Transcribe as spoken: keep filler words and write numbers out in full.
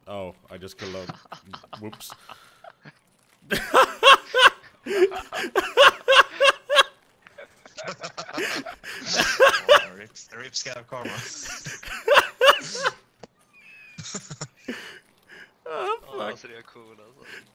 Oh, I just killed a... Whoops. Oh, rip, rip scab karma. Oh, fuck. Ja, alltså det är cool alltså.